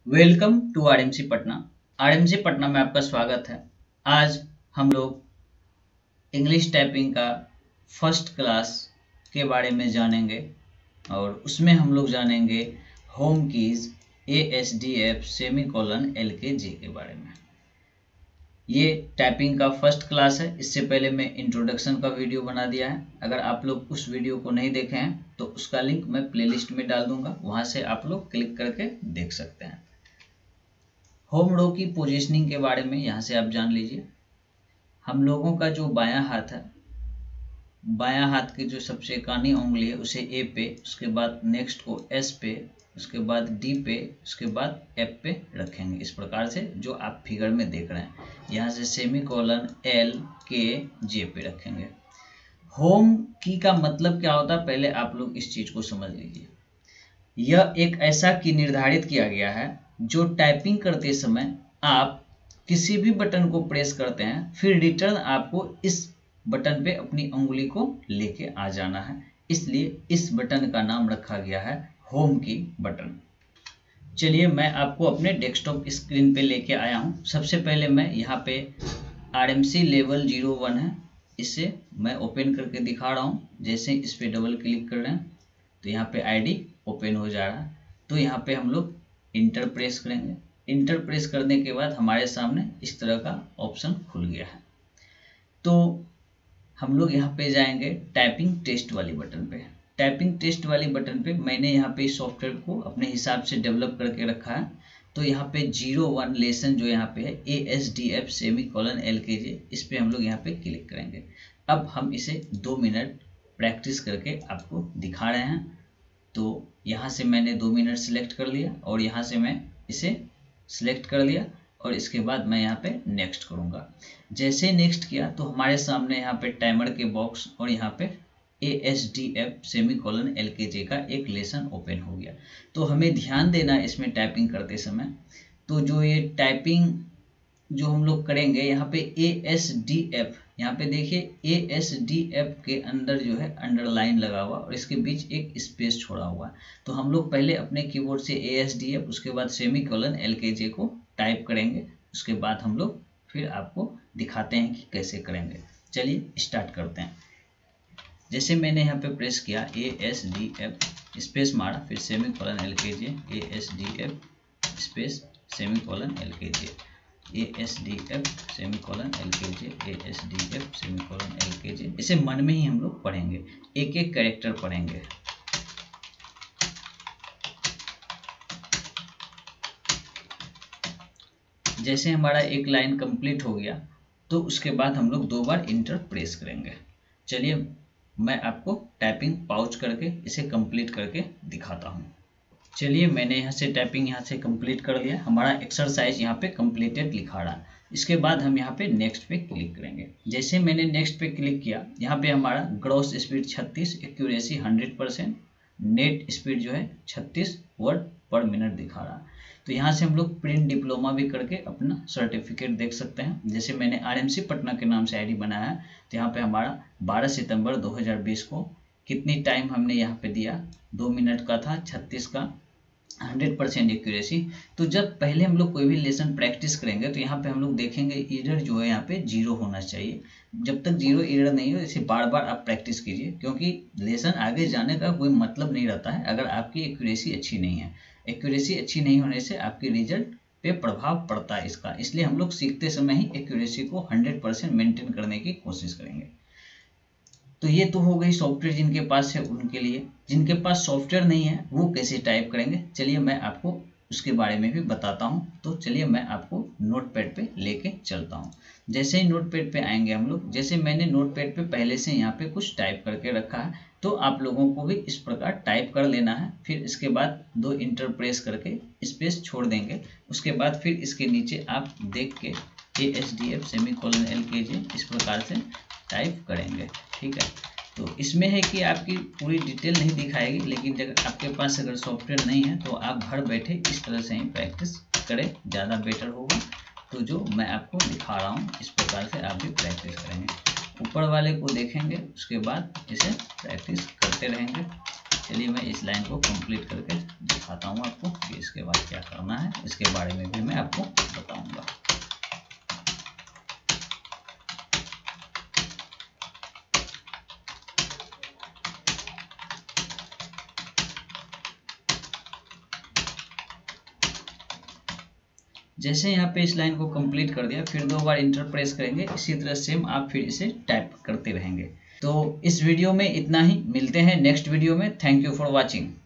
Welcome to RMC Patna. RMC Patna में आपका स्वागत है। आज हम लोग इंग्लिश टाइपिंग का फर्स्ट क्लास के बारे में जानेंगे और उसमें हम लोग जानेंगे home keys ASDF semicolon LKJ के बारे में। ये टाइपिंग का फर्स्ट क्लास है। इससे पहले मैं इंट्रोडक्शन का वीडियो बना दिया है। अगर आप लोग उस वीडियो को नहीं देखे हैं तो उसका लिंक मैं प्लेलिस्ट में डाल दूंगा, वहां से आप लोग क्लिक करके देख सकते हैं। होम रो की पोजीशनिंग के बारे में यहाँ से आप जान लीजिए। हम लोगों का जो बायां हाथ है, बायां हाथ की जो सबसे कानी उंगली है उसे A पे, उसके बाद नेक्स्ट को S पे, उसके बाद D पे, उसके बाद F पे रखेंगे। इस प्रकार से जो आप फिगर में देख रहे हैं, यहाँ से सेमीकोलन LKJ पे रखेंगे। होम की का मतलब क्या होता है, पहले आप लोग इस चीज को समझ लीजिए। यह एक ऐसा की निर्धारित किया गया है जो टाइपिंग करते समय आप किसी भी बटन को प्रेस करते हैं, फिर रिटर्न आपको इस बटन पे अपनी उंगली को लेके आ जाना है। इसलिए इस बटन का नाम रखा गया है होम की बटन। चलिए मैं आपको अपने डेस्कटॉप स्क्रीन पे लेके आया हूँ। सबसे पहले मैं यहाँ पे RMC लेवल 01 है, इसे मैं ओपन करके दिखा रहा हूँ। जैसे इस पे डबल क्लिक कर रहे हैं तो यहाँ पे ID ओपन हो जा रहा है। तो यहाँ पे हम लोग इंटर प्रेस करेंगे। इंटर प्रेस करने के बाद हमारे सामने इस तरह का ऑप्शन खुल गया है। तो हम लोग यहाँ पे जाएंगे टाइपिंग टेस्ट वाली बटन पे। टाइपिंग टेस्ट वाली बटन पे मैंने यहाँ पे सॉफ्टवेयर को अपने हिसाब से डेवलप करके रखा है। तो यहाँ पे 01 लेसन जो यहाँ पे है ASDF सेमीकोलन LKJ, इस पे हम लोग यहाँ पे क्लिक करेंगे। अब हम इसे 2 मिनट प्रैक्टिस करके आपको दिखा रहे हैं। तो यहाँ से मैंने 2 मिनट सिलेक्ट कर लिया और यहाँ से मैं इसे सिलेक्ट कर लिया और इसके बाद मैं यहाँ पे नेक्स्ट करूँगा। जैसे नेक्स्ट किया तो हमारे सामने यहाँ पे टाइमर के बॉक्स और यहाँ पे ASDF सेमीकोलन LKJ का एक लेसन ओपन हो गया। तो हमें ध्यान देना है इसमें टाइपिंग करते समय। तो जो ये टाइपिंग जो हम लोग करेंगे यहाँ पे ASDF, यहाँ पे देखिए ASDF के अंदर जो है अंडरलाइन लगा हुआ और इसके बीच एक स्पेस छोड़ा हुआ है। तो हम लोग पहले अपने कीबोर्ड से ASDF, उसके बाद सेमीकोलन LKJ को टाइप करेंगे। उसके बाद हम लोग फिर आपको दिखाते हैं कि कैसे करेंगे। चलिए स्टार्ट करते हैं। जैसे मैंने यहाँ पे प्रेस किया ASDF स्पेस मारा, फिर semicolon LKJ, ASDF space semicolon LKJ, ASDF semicolon LKJ, ASDF semicolon LKJ। इसे मन में ही हम लोग पढ़ेंगे, एक एक कैरेक्टर पढ़ेंगे। जैसे हमारा एक लाइन कंप्लीट हो गया तो उसके बाद हम लोग 2 बार इंटर प्रेस करेंगे। चलिए मैं आपको टाइपिंग पाउच करके इसे कंप्लीट करके दिखाता हूँ। चलिए मैंने यहाँ से टाइपिंग यहाँ से कंप्लीट कर लिया। हमारा एक्सरसाइज यहाँ पे कंप्लीटेड लिखा रहा है। इसके बाद हम यहाँ पे नेक्स्ट पे क्लिक करेंगे। जैसे मैंने नेक्स्ट पे क्लिक किया, यहाँ पे हमारा gross speed 36, accuracy 100%, net speed जो है 36 वर्ड पर मिनट दिखा रहा है। तो यहाँ से हम लोग प्रिंट डिप्लोमा भी करके अपना सर्टिफिकेट देख सकते हैं। जैसे मैंने RMC पटना के नाम से ID बनाया है, तो यहाँ पे हमारा 12 सितंबर 2020 को कितनी टाइम हमने यहाँ पे दिया, 2 मिनट का था, 36 का, 100% एक्यूरेसी। तो जब पहले हम लोग कोई भी लेसन प्रैक्टिस करेंगे तो यहाँ पे हम लोग देखेंगे एरर जो है यहाँ पे 0 होना चाहिए। जब तक 0 एरर नहीं हो, इसे बार बार आप प्रैक्टिस कीजिए, क्योंकि लेसन आगे जाने का कोई मतलब नहीं रहता है अगर आपकी एक्यूरेसी अच्छी नहीं है। एक्यूरेसी अच्छी नहीं होने से आपके रिजल्ट पे प्रभाव पड़ता है इसका। इसलिए हम लोग सीखते समय ही एक्यूरेसी को 100% मेंटेन करने की कोशिश करेंगे। तो ये तो हो गई सॉफ्टवेयर जिनके पास है उनके लिए। जिनके पास सॉफ्टवेयर नहीं है वो कैसे टाइप करेंगे, चलिए मैं आपको उसके बारे में भी बताता हूँ। तो चलिए मैं आपको नोटपैड पे लेके चलता हूँ। जैसे ही नोटपैड पे आएंगे हम लोग, जैसे मैंने नोटपैड पे पहले से यहाँ पे कुछ टाइप करके रखा है, तो आप लोगों को भी इस प्रकार टाइप कर लेना है। फिर इसके बाद 2 इंटर प्रेस करके स्पेस छोड़ देंगे। उसके बाद फिर इसके नीचे आप देख के ASDF सेमीकोलन LKJ इस प्रकार से टाइप करेंगे। ठीक है, तो इसमें है कि आपकी पूरी डिटेल नहीं दिखाएगी, लेकिन अगर आपके पास अगर सॉफ्टवेयर नहीं है तो आप घर बैठे इस तरह से ही प्रैक्टिस करें, ज़्यादा बेटर होगा। तो जो मैं आपको दिखा रहा हूँ इस प्रकार से आप भी प्रैक्टिस करेंगे। ऊपर वाले को देखेंगे, उसके बाद इसे प्रैक्टिस करते रहेंगे। चलिए मैं इस लाइन को कंप्लीट करके दिखाता हूँ आपको कि इसके बाद क्या करना है, इसके बारे में भी मैं आपको बताऊंगा। जैसे यहाँ पे इस लाइन को कंप्लीट कर दिया, फिर 2 बार इंटर प्रेस करेंगे, इसी तरह सेम आप फिर इसे टाइप करते रहेंगे। तो इस वीडियो में इतना ही, मिलते हैं नेक्स्ट वीडियो में। Thank you for watching.